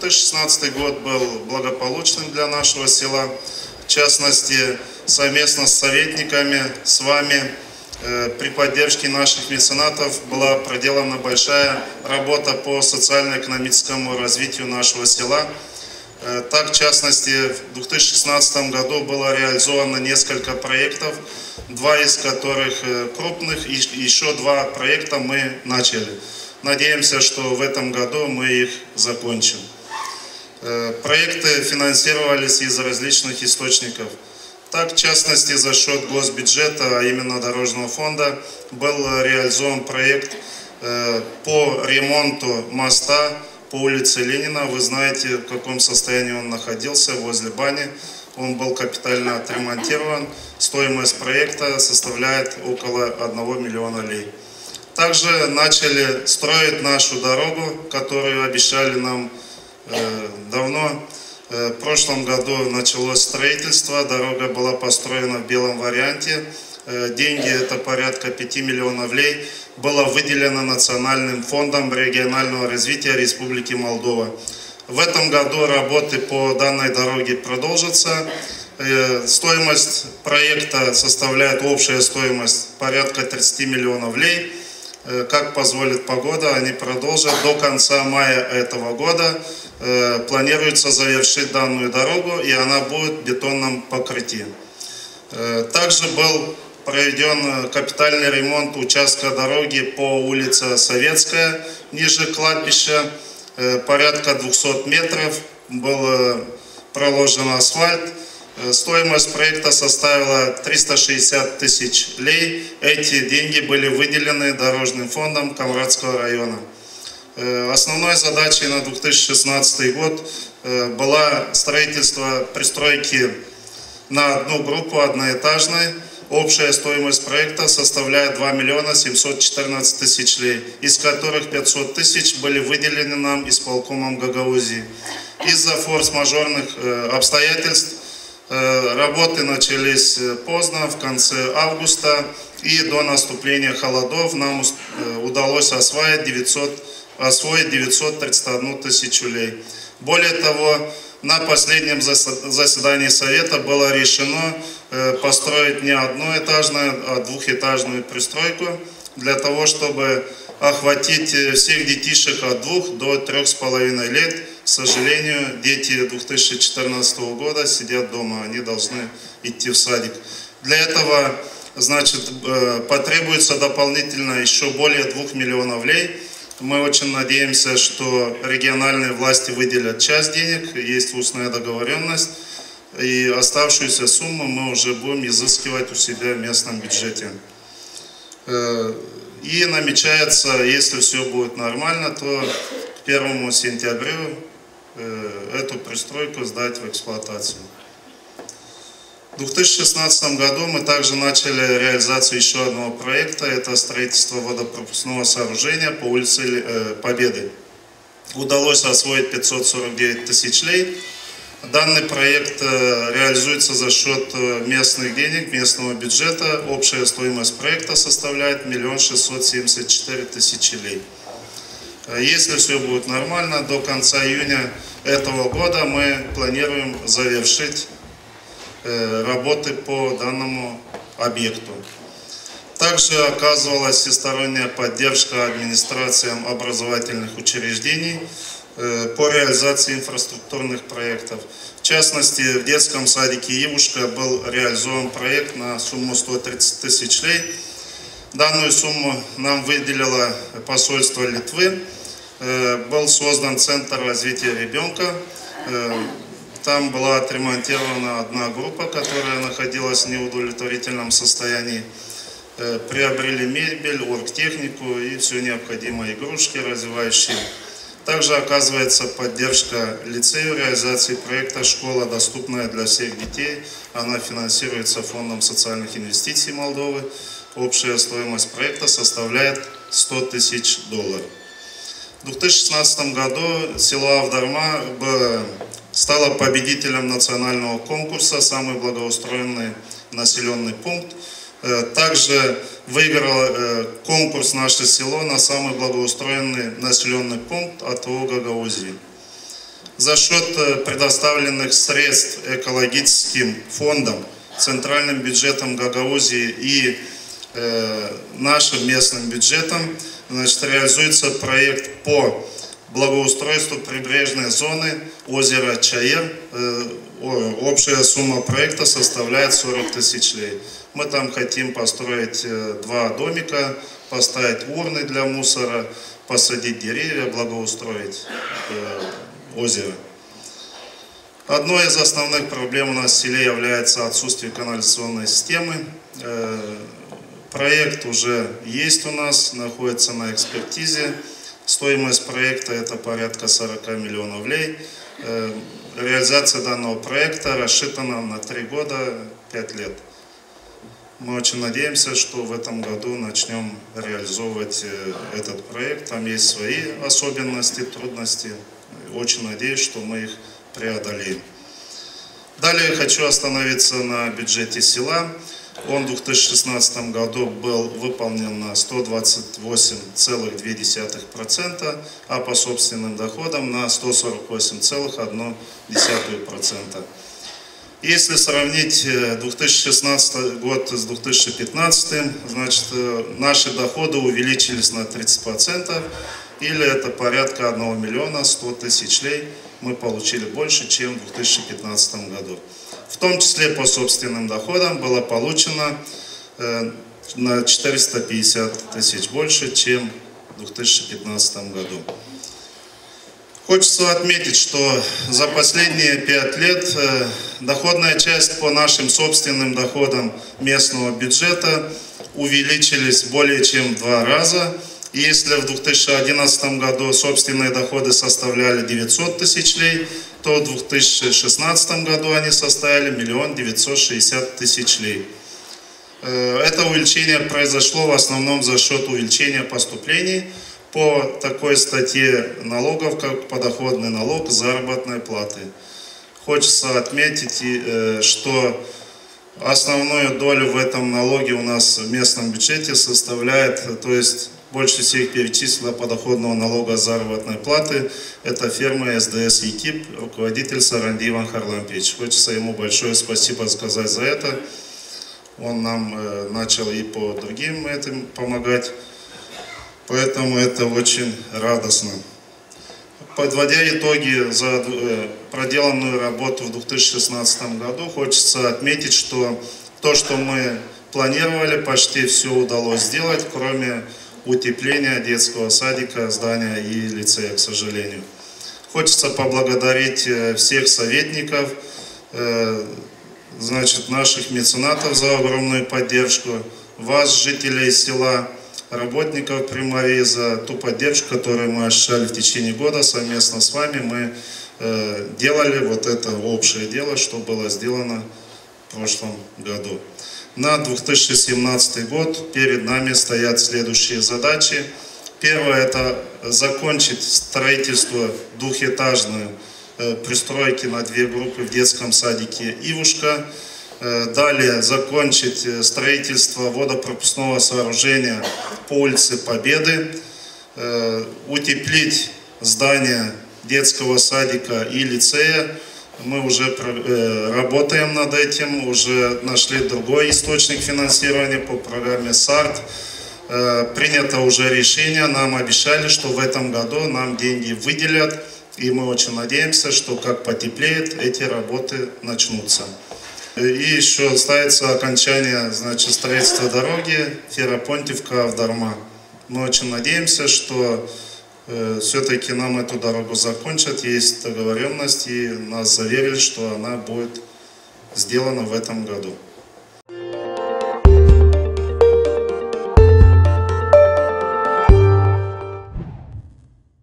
2016 год был благополучным для нашего села. В частности, совместно с советниками, с вами, при поддержке наших меценатов была проделана большая работа по социально-экономическому развитию нашего села. Так, в частности, в 2016 году было реализовано несколько проектов, два из которых крупных, и еще два проекта мы начали. Надеемся, что в этом году мы их закончим. Проекты финансировались из различных источников. Так, в частности, за счет госбюджета, а именно Дорожного фонда, был реализован проект по ремонту моста по улице Ленина. Вы знаете, в каком состоянии он находился, возле бани. Он был капитально отремонтирован. Стоимость проекта составляет около 1 миллиона лей. Также начали строить нашу дорогу, которую обещали нам давно. В прошлом году началось строительство, дорога была построена в белом варианте. Деньги, это порядка 5 миллионов лей, было выделено Национальным фондом регионального развития Республики Молдова. В этом году работы по данной дороге продолжатся. Стоимость проекта составляет, общая стоимость, порядка 30 миллионов лей. Как позволит погода, они продолжат. До конца мая этого года планируется завершить данную дорогу, и она будет в бетонном покрытии. Также был проведен капитальный ремонт участка дороги по улице Советская, ниже кладбища. Порядка 200 метров был проложен асфальт. Стоимость проекта составила 360 тысяч лей. Эти деньги были выделены Дорожным фондом Камрадского района. Основной задачей на 2016 год было строительство пристройки на одну группу одноэтажной. Общая стоимость проекта составляет 2 миллиона 714 тысяч лей, из которых 500 тысяч были выделены нам исполкомом Гагаузии. Из-за форс-мажорных обстоятельств работы начались поздно, в конце августа, и до наступления холодов нам удалось освоить 931 тысячу лей. Более того, на последнем заседании Совета было решено построить не одноэтажную, а двухэтажную пристройку для того, чтобы охватить всех детишек от 2 до 3,5 лет. К сожалению, дети 2014 года сидят дома, они должны идти в садик. Для этого, значит, потребуется дополнительно еще более 2 миллионов лей. Мы очень надеемся, что региональные власти выделят часть денег, есть устная договоренность, и оставшуюся сумму мы уже будем изыскивать у себя в местном бюджете. И намечается, если все будет нормально, то к 1 сентября эту пристройку сдать в эксплуатацию. В 2016 году мы также начали реализацию еще одного проекта. Это строительство водопропускного сооружения по улице Победы. Удалось освоить 549 тысяч лей. Данный проект реализуется за счет местных денег, местного бюджета. Общая стоимость проекта составляет 1 674 тысячи лей. Если все будет нормально, до конца июня этого года мы планируем завершить работы по данному объекту. Также оказывалась всесторонняя поддержка администрациям образовательных учреждений по реализации инфраструктурных проектов. В частности, в детском садике «Ивушка» был реализован проект на сумму 130 тысяч лей. Данную сумму нам выделило посольство Литвы. Был создан Центр развития ребенка. Там была отремонтирована одна группа, которая находилась в неудовлетворительном состоянии. Приобрели мебель, оргтехнику и все необходимые игрушки развивающие. Также оказывается поддержка лицею реализации проекта «Школа, доступная для всех детей». Она финансируется Фондом социальных инвестиций Молдовы. Общая стоимость проекта составляет 100 тысяч долларов. В 2016 году село Авдарма стало победителем национального конкурса «Самый благоустроенный населенный пункт». Также выиграло конкурс наше село на самый благоустроенный населенный пункт от ООО «Гагаузии». За счет предоставленных средств экологическим фондом, центральным бюджетом Гагаузии и нашим местным бюджетом, значит, реализуется проект по благоустройству прибрежной зоны озера Чаир. Общая сумма проекта составляет 40 тысяч лей. Мы там хотим построить 2 домика, поставить урны для мусора, посадить деревья, благоустроить озеро. Одной из основных проблем у нас в селе является отсутствие канализационной системы. Проект уже есть у нас, находится на экспертизе. Стоимость проекта это порядка 40 миллионов лей. Реализация данного проекта рассчитана на 3 года, 5 лет. Мы очень надеемся, что в этом году начнем реализовывать этот проект. Там есть свои особенности, трудности. Очень надеюсь, что мы их преодолеем. Далее хочу остановиться на бюджете села. Он в 2016 году был выполнен на 128,2%, а по собственным доходам на 148,1%. Если сравнить 2016 год с 2015, значит, наши доходы увеличились на 30%, или это порядка 1 миллиона 100 тысяч лей мы получили больше, чем в 2015 году. В том числе по собственным доходам было получено на 450 тысяч больше, чем в 2015 году. Хочется отметить, что за последние 5 лет доходная часть по нашим собственным доходам местного бюджета увеличились более чем в 2 раза. И если в 2011 году собственные доходы составляли 900 тысяч лей, то в 2016 году они составили 1 960 000 лей. Это увеличение произошло в основном за счет увеличения поступлений по такой статье налогов, как подоходный налог заработной платы. Хочется отметить, что основную долю в этом налоге у нас в местном бюджете составляет, то есть больше всех перечислила подоходного налога заработной платы, это фирма СДС ЕКИП, руководитель Саранди Иван Харлампич. Хочется ему большое спасибо сказать за это. Он нам начал и по другим этим помогать, поэтому это очень радостно. Подводя итоги за проделанную работу в 2016 году, хочется отметить, что то, что мы планировали, почти все удалось сделать, кроме утепления детского садика, здания и лицея, к сожалению. Хочется поблагодарить всех советников, значит, наших меценатов за огромную поддержку, вас, жителей села, работников Приморья, за ту поддержку, которую мы ощущали в течение года. Совместно с вами мы делали вот это общее дело, что было сделано в прошлом году. На 2017 год перед нами стоят следующие задачи. Первое – это закончить строительство двухэтажной пристройки на 2 группы в детском садике «Ивушка». Далее закончить строительство водопропускного сооружения по улице Победы. Утеплить здание детского садика и лицея. Мы уже работаем над этим, уже нашли другой источник финансирования по программе САРТ. Принято уже решение, нам обещали, что в этом году нам деньги выделят, и мы очень надеемся, что как потеплеет, эти работы начнутся. И еще ставится окончание, значит, строительства дороги Ферапонтовка-Авдарма. Мы очень надеемся, что все-таки нам эту дорогу закончат, есть договоренность, и нас заверили, что она будет сделана в этом году.